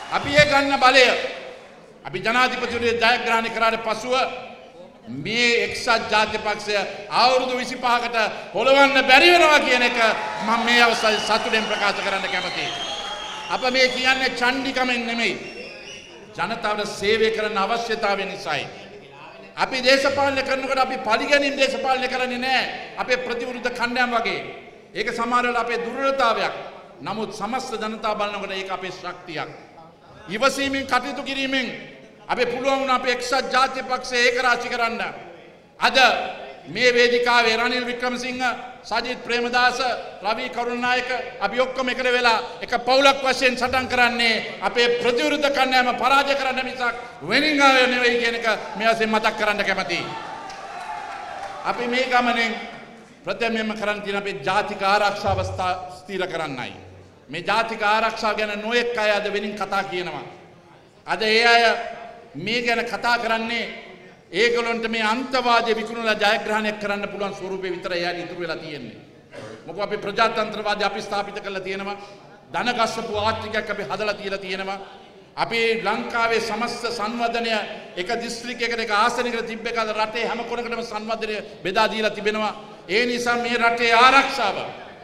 අපි ඒ ගන්න බලය අපි ජනාධිපතිවරයා ජයග්‍රහණය කරාට පසුව මේ එක්සත් ජාතික පක්ෂය අවුරුදු 25කට පොළවන්න බැරි වෙනවා කියන එක මම මේ අවස්ථාවේ සතුටෙන් ප්‍රකාශ කරන්න කැමතියි. අප මේ කියන්නේ චණ්ඩිකමෙන් නෙමෙයි. ජනතාවට සේවය කරන්න අවශ්‍යතාවය නිසායි. අපි දේශපාලනය කරනකොට අපි පරිගැනීම් දේශපාලනය කරන්නේ නැහැ. අපේ ප්‍රතිවිරුද්ධ කණ්ඩායම් වගේ. ඒක සමහර වෙලාවට අපේ දුර්වලතාවයක්. නමුත් සමස්ත ජනතාව බලනකොට ඒක අපේ ශක්තියක්. ඉවසීමෙන් කටයුතු කිරීමෙන් අපි පුළුවන් වුණා අපේ එක්සත් ජාතික පක්ෂය ඒකරාශී කරන්න. අද මේ වේදිකාවේ රනිල් වික්‍රමසිංහ, සජිත් ප්‍රේමදාස, රවි කරුණානායක අපි ඔක්කොම එකට වෙලා එක පවුලක් වශයෙන් සටන් කරන්නේ අපේ ප්‍රතිවිරුද්ධ කණ්ඩායම පරාජය කරන්න මිසක් වෙනින් ආවේ නෙවෙයි කියන එක මේ වශයෙන් මතක් කරන්න කැමතියි. අපි මේ ගමනෙන් ප්‍රථමයෙන්ම කරන්න තියෙන අපේ ජාතික ආරක්ෂාව ස්ථිර කරන්නයි. මේ ජාතික ආරක්ෂාව ගැන නොඑක් අය අද වෙනින් කතා කියනවා. අද ඒ අය මේ ගැන කතා කරන්නේ ඒගොල්ලන්ට මේ අන්තවාදයේ විකුණලා ජයග්‍රහණයක් කරන්න පුළුවන් ස්වරූපේ විතරයි එයාට ඉතුරු වෙලා තියෙන්නේ. මොකද අපි ප්‍රජාතන්ත්‍රවාදය අපි ස්ථාපිත කරලා තියෙනවා. ධනගස්සපු ආර්ථිකයක් අපි හදලා තියලා තියෙනවා. අපි ලංකාවේ සමස්ත සංවර්ධනය එක දිස්ත්‍රික්කයකට එක ආසනයකට තිබ්බ එක රටේ හැම කොනකටම සංවර්ධනය බෙදා දීලා තිබෙනවා. ඒ නිසා මේ රටේ ආරක්ෂාව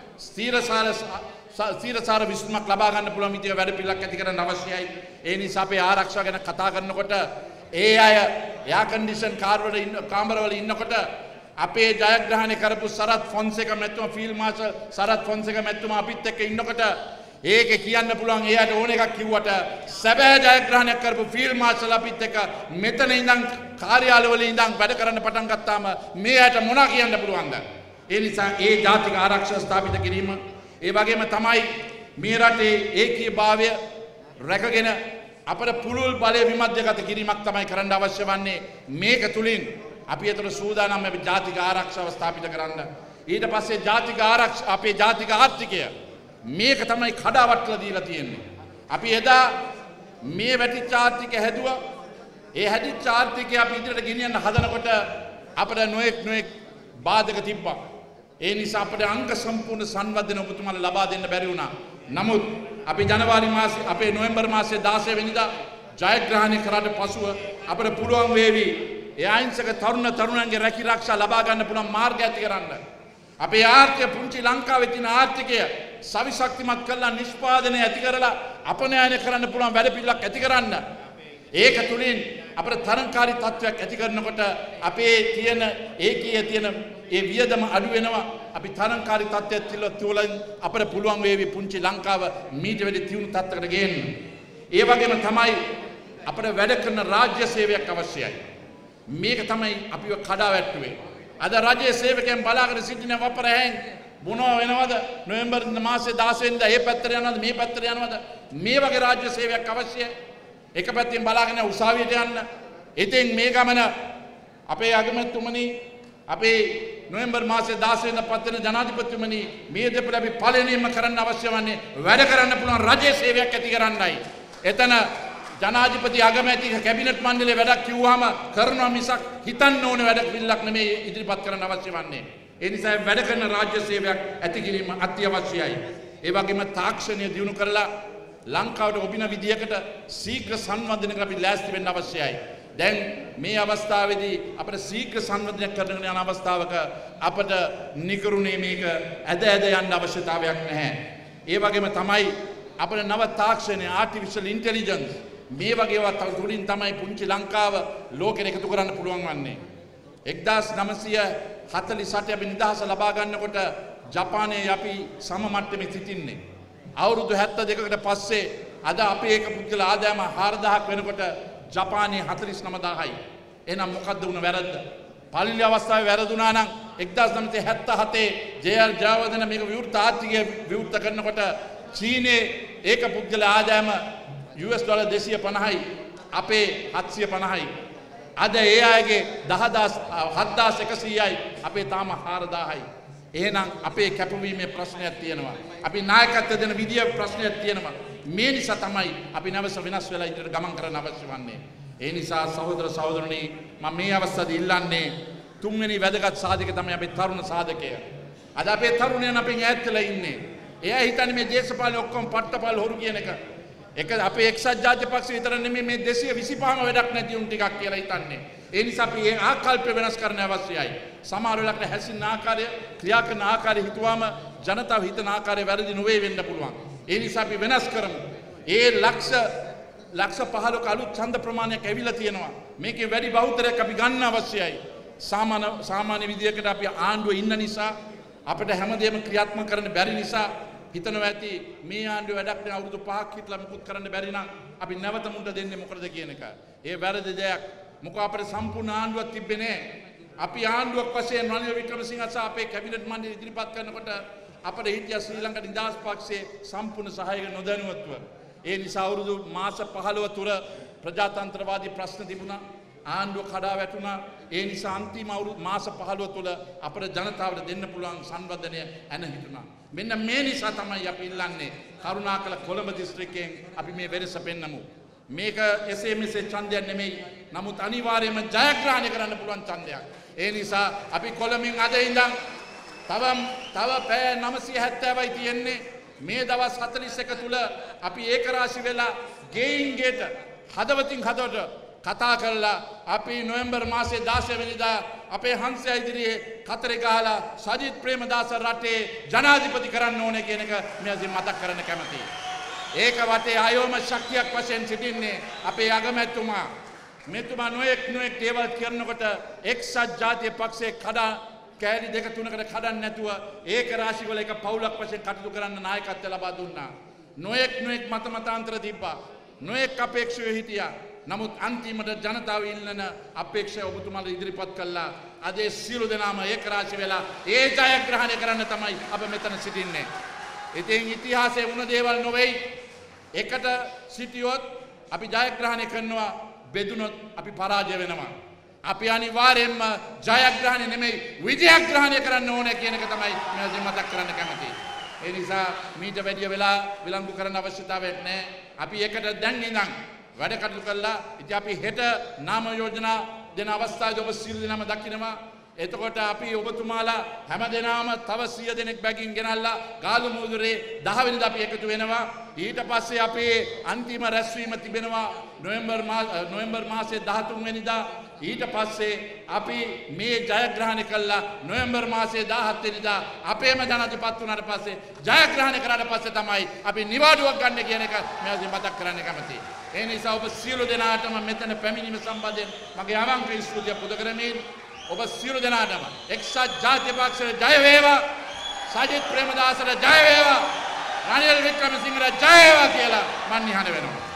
ස්ථීරසාර විසඳුමක් ලබා ගන්න පුළුවන් විදිහේ වැඩ පිළිවෙලක් ඇති කරන්න අවශ්‍යයි. ඒ නිසා අපේ ආරක්ෂාව ගැන කතා කරනකොට ඒ අය එයා කන්ඩිෂන් කාමරවල ඉන්නකොට අපේ ජයග්‍රහණය කරපු සරත් ෆොන්සේකා මැතිතුමා ෆීල්ඩ් මාර්ෂල් සරත් ෆොන්සේකා මැතිතුමා අපිත් එක්ක ඉන්නකොට ඒකේ කියන්න පුළුවන් එයාට ඕන එකක් කිව්වට සැබෑ ජයග්‍රහණයක් කරපු ෆීල්ඩ් මාර්ෂල් අපිත් එක්ක මෙතන ඉඳන් කාර්යාලවල ඉඳන් වැඩ කරන්න පටන් ගත්තාම මේ අයට මොනවා කියන්න පුළුවන්ද? ඒ නිසා ඒ ජාතික ආරක්ෂාව ස්ථාපිත කිරීම ඒ වගේම තමයි මේ රටේ ඒකීයභාවය රැකගෙන අපේ පුළුල් බලය විමධ්‍යගත කිරීමක් තමයි කරන්න අවශ්‍ය වන්නේ. මේක තුලින් අපි අතර සූදානම් මේ ජාතික ආරක්ෂාව ස්ථාපිත කරන්න. ඊට පස්සේ ජාතික ආරක්ෂා අපේ ජාතික ආර්ථිකය මේක තමයි කඩාවැටලා දීලා තියෙන්නේ. අපි එදා මේ වැටිච්ච ආර්ථිකය හැදුවා. ඒ හැදිච්ච ආර්ථිකය අපි ඉදිරියට ගෙනියන්න හදනකොට අපිට නොඑක් බාධක තිබ්බා. ඒ නිසා අපිට අංග සම්පූර්ණ සංවර්ධන ඔබතුමාලා ලබා දෙන්න බැරි වුණා. නමුත් අපි ජනවාරි මාසේ අපේ නොවැම්බර් මාසේ 16 වෙනිදා ජයග්‍රහණය කරාට පසුව අපිට පුළුවන් වේවි ඒ අහිංසක තරුණයන්ගේ රැකිරක්ෂා ලබා ගන්න පුළුවන් මාර්ග ඇති කරන්න. අපේ ආර්ථික පුංචි ලංකාවේ තියෙන ආර්ථිකය සවිශක්තිමත් කරලා නිෂ්පාදනය ඇති කරලා අපනයනය කරන්න පුළුවන් වැඩ පිළිවෙලක් ඇති කරන්න. ඒක තුලින් අපේ තරංකාරී තත්වයක් ඇති කරනකොට අපේ තියෙන ඒකීය තියෙන ඒ වියදම අඩු වෙනවා. අපි තරංකාරී තත්ත්වයක් තුලින් අපිට පුළුවන් වේවි පුංචි ලංකාව මීට වැඩි තියුණු තත්ත්වයකට ගේන්න. ඒ වගේම තමයි අපිට වැඩ කරන රාජ්‍ය සේවයක් අවශ්‍යයි. මේක තමයි අපිව කඩාවැට්ටුවේ. අද රාජ්‍ය සේවකයන් බලාගෙන සිටින වපරැහෙන් මොනවා වෙනවද? නොවැම්බර් මාසේ 16 වෙනිදා මේ පැත්තට යනවද මේ පැත්තට යනවද? මේ වගේ රාජ්‍ය සේවයක් අවශ්‍යයි. එක පැත්තෙන් බලාගෙන උසාවියට යන්න. ඉතින් මේ ගමන අපේ අගමැතිතුමනි අපේ නොවැම්බර් මාසේ 16 වෙනිදා පත් වෙන ජනාධිපතිතුමනි මේ දෙපළ අපි පළවෙනිම කරන්න අවශ්‍ය වන්නේ වැඩ කරන්න පුළුවන් රජයේ සේවයක් ඇති කරන්නයි. එතන ජනාධිපති අගමැති කැබිනට් මණ්ඩලයේ වැඩක් කිව්වහම කරනවා මිසක් හිතන්න ඕනේ වැඩ පිළිලක් නෙමෙයි ඉදිරිපත් කරන්න අවශ්‍ය වන්නේ. ඒ නිසා වැඩ කරන රාජ්‍ය සේවයක් ඇති කිරීම අත්‍යවශ්‍යයි. ඒ වගේම තාක්ෂණය දියුණු කරලා ලංකාවට ඔබින විදියකට ශීඝ්‍ර සංවර්ධනයකට අපි ලෑස්ති වෙන්න අවශ්‍යයි. දැන් මේ අවස්ථාවේදී අපිට ශීඝ්‍ර සංවර්ධනයක් කරන්න යන අවස්ථාවක අපිට නිකරුණේ මේක ඇද යන්න අවශ්‍යතාවයක් නැහැ. ඒ වගේම තමයි අපේ නව තාක්ෂණය ආටිෆිෂල් ඉන්ටෙලිජන්ස් මේ වගේ ඒවා තුලින් තමයි පුංචි ලංකාව ලෝකෙට එකතු කරන්න පුළුවන් වන්නේ. 1948 අපි නිදහස ලබා ගන්නකොට ජපානයේ අපි සම මට්ටමේ සිටින්නේ. අවුරුදු 72කට පස්සේ අද අපේ එක පුද්ගල ආදායම 4000ක් වෙනකොට ජපානයේ 49000යි. එහෙනම් මොකද්ද වුණ වැරද්ද? පළවෙනි අවස්ථාවේ වැරදුනා නම් 1977 ජේ.ආර්. ජයවර්ධන මේක විවෘත ආර්ථිකය විවෘත කරනකොට චීනයේ ඒක පුද්ගල ආදායම $250යි අපේ 750යි. අද ඒ අයගේ 7100යි අපේ තාම 4000යි. එහෙනම් අපේ කැපවීමේ ප්‍රශ්නයක් තියෙනවා. අපි නායකත්ව දෙන විදිය ප්‍රශ්නයක් තියෙනවා. මේ නිසා තමයි අපි නැවස වෙනස් වෙලා ඉදිරියට ගමන් කරන්න අවශ්‍ය වන්නේ. ඒ නිසා සහෝදර සහෝදරනි මම මේ අවස්ථාවේ ඉල්ලන්නේ තුන්වෙනි වැදගත් සාධකය තමයි අපේ තරුණ සාධකය. අද අපේ තරුණයන් අපෙන් ඈත් වෙලා ඉන්නේ. එයා හිතන්නේ මේ දේශපාලන ඔක්කොම පට්ටපල් හොරු කියන එක. එක අපේ එක්සත් ජාතික පක්ෂය විතර නෙමෙයි මේ 225ම වැඩක් නැති උන් ටිකක් කියලා හිතන්නේ. ඒ නිසා අපි මේ ආකල්ප වෙනස් කරන්න අවශ්‍යයි. සමහර වෙලාවට හැසිරෙන ආකාරය, ක්‍රියා කරන ආකාරය හිතුවාම ජනතාව හිතන ආකාරය වැරදි නොවේ වෙන්න පුළුවන්. ඒ නිසා අපි වෙනස් කරමු. ඒ ලක්ෂ 15ක අලුත් ඡන්ද ප්‍රමාණයක් ඇවිල්ලා තියෙනවා. මේකේ වැඩි බහුතරයක් අපි ගන්න අවශ්‍යයි. සාමාන්‍ය විදියකට අපි ආණ්ඩුවේ ඉන්න නිසා අපිට හැමදේම ක්‍රියාත්මක කරන්න බැරි නිසා හිතනවා ඇති මේ ආණ්ඩුව වැඩක් නෑ අවුරුදු 5ක් හිටලා මුකුත් කරන්න බැරි නම් අපි නැවත මුන්ට දෙන්නේ මොකටද කියන එක. ඒ වැරදි දෙයක්. මොකද අපේ සම්පූර්ණ ආණ්ඩුවක් තිබ්බේ නෑ. අපි ආණ්ඩුවක් වශයෙන් රනිල් වික්‍රමසිංහ සහ අපේ කැබිනට් මණ්ඩලය ඉදිරිපත් කරනකොට අපේ හිටිය ශ්‍රී ලංකා නිදහස් පක්ෂයේ සම්පූර්ණ සහායක නොදැනුවත්ව ඒ නිසා අවුරුදු මාස 15 තුර ප්‍රජාතන්ත්‍රවාදී ප්‍රශ්න තිබුණා. ආණ්ඩුව කඩා වැටුණා. ඒ නිසා අන්තිම අවුරුදු මාස 15 තුල අපේ ජනතාවට දෙන්න පුළුවන් සංවර්ධනය ඇන හිටුණා. මෙන්න මේ නිසා තමයි අපි ඉල්ලන්නේ කරුණාකර කොළඹ දිස්ත්‍රික්කයෙන් අපි මේ වෙනස පෙන්නමු. මේක එසේ මෙසේ ඡන්දයක් නෙමෙයි. නමුත් අනිවාර්යයෙන්ම ජයග්‍රහණය කරන්න පුළුවන් ඡන්දයක්. ඒ නිසා අපි කොළඹින් අද ඉඳන් තව පැය 970යි තියෙන්නේ. මේ දවස් 41 තුල අපි ඒකරාශි වෙලා ගෙයින් ගෙට හදවතින් හදවට කතා කරලා අපි නොවැම්බර් මාසේ 16 වෙනිදා අපේ හංසය ඉදිරියේ කතරේ ගහලා සජිත් ප්‍රේමදාස රටේ ජනාධිපති කරන්න ඕනේ කියන එක මෙයාසින් මතක් කරන්න කැමතියි. ඒක වටේ ආයෝම ශක්තියක් වශයෙන් සිටින්නේ අපේ අගමැතිතුමා. මෙතුමා නොඑක් දේවල් කරනකොට එක්සත් ජාතික පක්ෂයේ කෑලි දෙක තුනකට කඩන්න නැතුව ඒක රාශි වල එක පවුලක් වශයෙන් කටයුතු කරන්න නායකත්වය ලබා දුන්නා. නොඑක් මතමතාන්තර තිබ්බා. නොඑක් අපේක්ෂකයෝ හිටියා. නමුත් අන්තිමට ජනතාව ඉල්ලන අපේක්ෂා ඔබතුමාලා ඉදිරිපත් කළා. අද සියලු දෙනාම ඒක රාශි වෙලා ඒ ජයග්‍රහණය කරන්න තමයි අප මෙතන සිටින්නේ. ඉතින් ඉතිහාසයේ වුණ දේවල් නොවේයි. එකට සිටියොත් අපි ජයග්‍රහණය කරනවා, බෙදුනොත් අපි පරාජය වෙනවා. අපි අනිවාර්යයෙන්ම ජයග්‍රහණය නෙමෙයි විජයග්‍රහණය කරන්න ඕනේ කියන එක තමයි මම මතක් කරන්න කැමතියි. ඒ නිසා මීට වැඩි වෙලා විලංගු කරන්න අවශ්‍යතාවයක් නැහැ. අපි එකට දැන් ඉඳන් වැඩ කටයුතු කළා. ඉතින් අපි හෙට නාම යෝජනා දෙන අවස්ථාවේ ඔබ සියලු දෙනාම දකිනවා. එතකොට අපි ඔබතුමාලා හැමදෙනාම තව 100 දෙනෙක් බැගින් ගෙනල්ලා ගාලු මුදුරේ 10 වෙනිදා අපි එකතු වෙනවා. ඊට පස්සේ අපේ අන්තිම රැස්වීම තිබෙනවා නොවැම්බර් මාසයේ 13 වෙනිදා. ඊට පස්සේ අපි මේ ජයග්‍රහණය කළා නොවැම්බර් මාසයේ 17 වෙනිදා අපේම ජනාධිපති වුණාට පස්සේ ජයග්‍රහණය කරාට පස්සේ තමයි අපි නිවාඩුවක් ගන්න කියන එක මම මතක් කරන්න කැමතියි. ඒ නිසා ඔබ සියලු දෙනාටම මෙතන පැමිණීම සම්බන්ධයෙන් මගේ අවංක ස්තුතිය පුද කරමින් ඔබ සියලු දෙනාටම එක්සත් ජාතික පක්ෂයට ජය වේවා, සජිත් ප්‍රේමදාසට ජය වේවා, රනිල් වික්‍රමසිංහට ජය වේවා කියලා මන් නිහඬ වෙනවා.